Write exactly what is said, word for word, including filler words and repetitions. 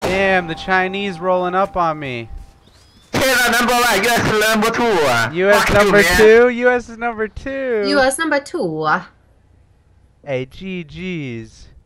Damn, the Chinese rolling up on me. China number one, U S number two 啊 U S Fuck number you, man. two? U S is number two. U S number two 啊。 Hey, G G's.